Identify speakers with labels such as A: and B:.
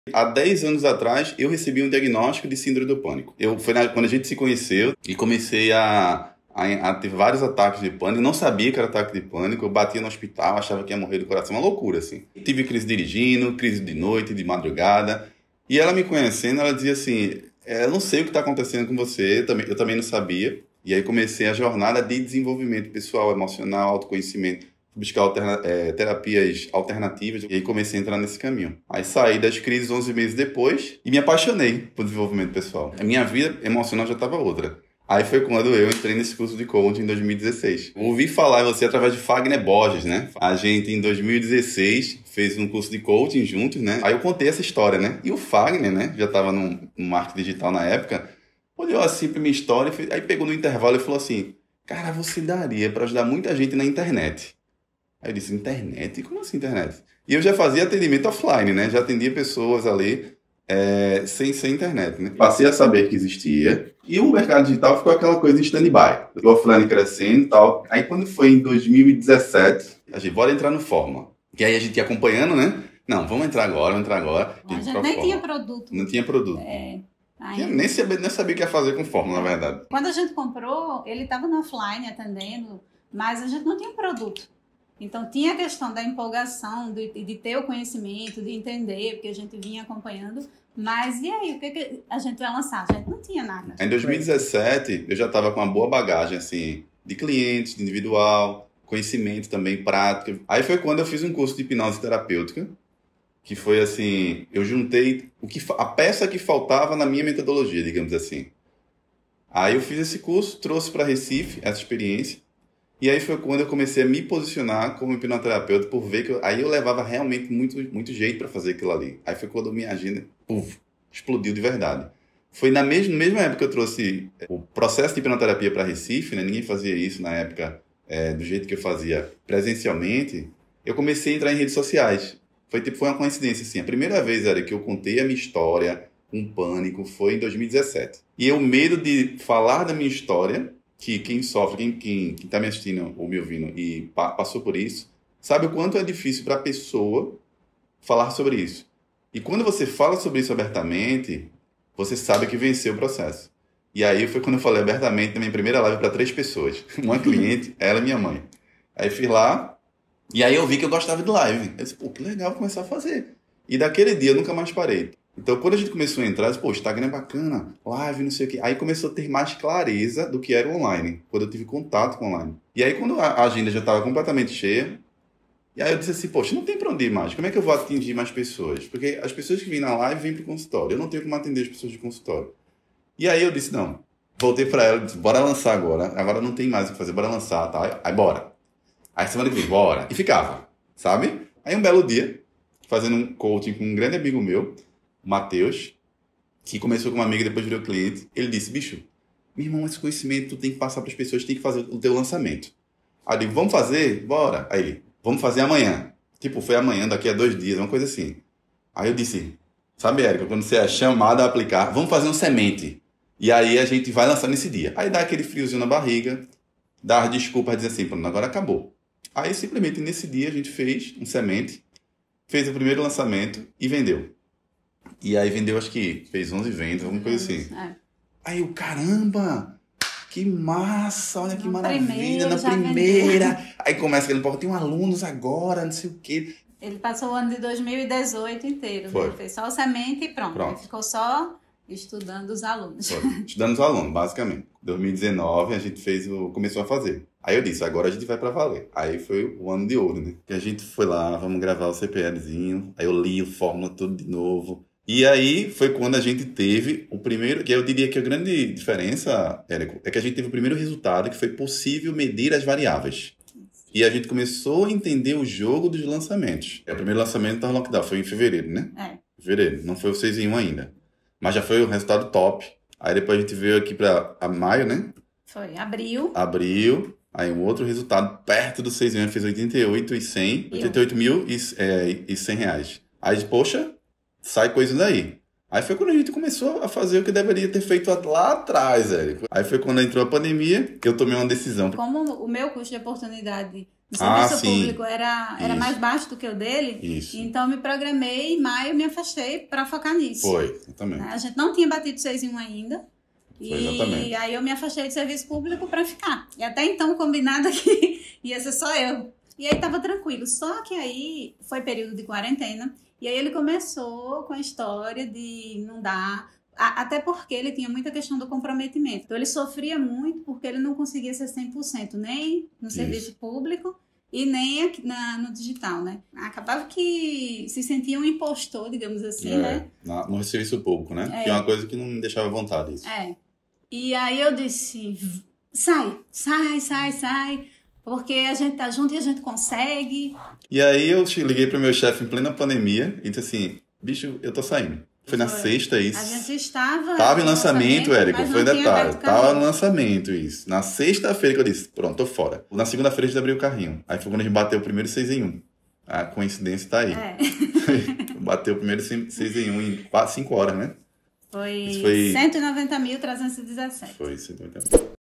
A: Há 10 anos atrás, eu recebi um diagnóstico de síndrome do pânico. Quando a gente se conheceu e comecei a ter vários ataques de pânico. Eu não sabia que era ataque de pânico. Eu batia no hospital, achava que ia morrer do coração. Uma loucura, assim. Tive crise dirigindo, crise de noite, de madrugada. E ela me conhecendo, ela dizia assim, eu não sei o que está acontecendo com você, eu também não sabia. E aí comecei a jornada de desenvolvimento pessoal, emocional, autoconhecimento, buscar terapias alternativas, e aí comecei a entrar nesse caminho. Aí saí das crises 11 meses depois e me apaixonei por desenvolvimento pessoal. A minha vida emocional já estava outra. Aí foi quando eu entrei nesse curso de coaching em 2016. Ouvi falar em você através de Fagner Borges, né? A gente, em 2016, fez um curso de coaching juntos, né? Aí eu contei essa história, né? E o Fagner, né? Já estava no marketing digital na época, olhou assim pra minha história, aí pegou no intervalo e falou assim, cara, você daria para ajudar muita gente na internet. Aí eu disse, internet? Como assim internet? E eu já fazia atendimento offline, né? Já atendia pessoas ali sem internet, né? Passei a saber que existia. E o mercado digital ficou aquela coisa em stand-by. O offline crescendo e tal. Aí quando foi em 2017, a gente, bora entrar no Forma. Que aí a gente ia acompanhando, né? Não, vamos entrar agora, vamos entrar agora.
B: A gente nem tinha produto.
A: Não tinha produto. Eu nem sabia o que ia fazer com Forma, na verdade.
B: Quando a gente comprou, ele estava no offline atendendo, mas a gente não tinha produto. Então, tinha a questão da empolgação, de ter o conhecimento, de entender, porque a gente vinha acompanhando. Mas e aí, o que a gente vai lançar? A gente não tinha nada.
A: Em 2017, eu já estava com uma boa bagagem, assim, de clientes, de individual, conhecimento também, prática. Aí foi quando eu fiz um curso de hipnose terapêutica, que foi assim, eu juntei a peça que faltava na minha metodologia, digamos assim. Aí eu fiz esse curso, trouxe para Recife essa experiência. E aí foi quando eu comecei a me posicionar como hipnoterapeuta, por ver que aí eu levava realmente muito jeito para fazer aquilo ali. Aí foi quando a minha agenda explodiu de verdade. Foi na mesma época que eu trouxe o processo de hipnoterapia para Recife, né? Ninguém fazia isso na época do jeito que eu fazia presencialmente. Eu comecei a entrar em redes sociais. Foi uma coincidência, assim. A primeira vez que eu contei a minha história com pânico foi em 2017. E o medo de falar da minha história, que quem sofre, quem está me assistindo ou me ouvindo e passou por isso, sabe o quanto é difícil para a pessoa falar sobre isso. E quando você fala sobre isso abertamente, você sabe que venceu o processo. E aí foi quando eu falei abertamente na minha primeira live para 3 pessoas. Uma cliente, ela e minha mãe. Aí fiz lá, e aí eu vi que eu gostava de live. Eu disse, pô, que legal começar a fazer. E daquele dia eu nunca mais parei. Então, quando a gente começou a entrar, eu disse, pô, o Instagram é bacana, live, não sei o quê. Aí começou a ter mais clareza do que era o online, quando eu tive contato com o online. E aí, quando a agenda já estava completamente cheia, e aí eu disse assim, poxa, não tem pra onde ir mais. Como é que eu vou atingir mais pessoas? Porque as pessoas que vêm na live vêm pro consultório. Eu não tenho como atender as pessoas de consultório. E aí eu disse, não. Voltei pra ela e disse, bora lançar agora. Agora não tem mais o que fazer, bora lançar, tá? Aí bora. Aí semana que vem, bora. E ficava, sabe? Aí um belo dia, fazendo um coaching com um grande amigo meu, o Matheus, que começou com uma amiga e depois virou cliente, ele disse, bicho, meu irmão, esse conhecimento tu tem que passar para as pessoas, tem que fazer o teu lançamento. Aí eu digo, vamos fazer? Bora. Aí ele, vamos fazer amanhã. Tipo, foi amanhã, daqui a 2 dias, uma coisa assim. Aí eu disse, sabe, Érica, quando você é chamado a aplicar, vamos fazer um semente. E aí a gente vai lançar nesse dia. Aí dá aquele friozinho na barriga, dá as desculpas, dizer assim, pronto, agora acabou. Aí simplesmente nesse dia a gente fez um semente, fez o primeiro lançamento e vendeu. E aí vendeu, acho que fez 11 vendas, alguma coisa assim. Aí eu, caramba, que massa, olha que maravilha, na primeira. Aí começa aquele pouco, tem alunos agora, não sei o quê.
B: Ele passou o ano de 2018 inteiro.
A: Foi.
B: Ele fez só o semente e pronto. Ele ficou só estudando os alunos.
A: Foi. Estudando os alunos, basicamente. 2019 a gente começou a fazer. Aí eu disse, agora a gente vai pra valer. Aí foi o ano de ouro, né? Que a gente foi lá, vamos gravar o CPLzinho. Aí eu li a fórmula tudo de novo. E aí foi quando a gente teve o primeiro, que eu diria que a grande diferença, Érico, é que a gente teve o primeiro resultado que foi possível medir as variáveis. E a gente começou a entender o jogo dos lançamentos. O primeiro lançamento da Lockdown foi em fevereiro, né? Fevereiro, não foi o 6 em 1 ainda. Mas já foi o resultado top. Aí depois a gente veio aqui para maio, né?
B: Foi, abril.
A: Aí um outro resultado perto do 6 em 1, fez 88 mil e 100 reais. Aí, poxa, sai coisa daí. Aí foi quando a gente começou a fazer o que deveria ter feito lá atrás, Érico. Aí foi quando entrou a pandemia que eu tomei uma decisão.
B: Como o meu custo de oportunidade O serviço
A: sim.
B: público era
A: Isso.
B: mais baixo do que o dele.
A: Isso.
B: Então, me programei, em maio me afastei para focar nisso.
A: Foi, exatamente.
B: A gente não tinha batido 6 em 1 ainda.
A: Foi exatamente.
B: E aí eu me afastei do serviço público para ficar. E até então, combinado que ia ser só eu. E aí tava tranquilo. Só que aí foi período de quarentena. E aí ele começou com a história de não dar... Até porque ele tinha muita questão do comprometimento. Então ele sofria muito porque ele não conseguia ser 100%, nem no serviço público e nem aqui no digital, né? Acabava que se sentia um impostor, digamos assim, né?
A: No serviço público, né? Que é uma coisa que não me deixava à vontade isso.
B: E aí eu disse, sai, porque a gente tá junto e a gente consegue.
A: E aí eu liguei pro meu chefe em plena pandemia e disse assim, bicho, eu tô saindo. Foi na sexta isso.
B: A gente estava...
A: Tava em lançamento, Érica, foi detalhe. Tava no
B: carrinho.
A: lançamento isso. Na sexta-feira que eu disse, pronto, tô fora. Na segunda-feira a gente abriu o carrinho. Aí foi quando a gente bateu o primeiro 6 em 1. A coincidência tá aí. Bateu o primeiro 6 em 1 em 5 horas, né?
B: Foi 190.317.
A: Foi 190 mil.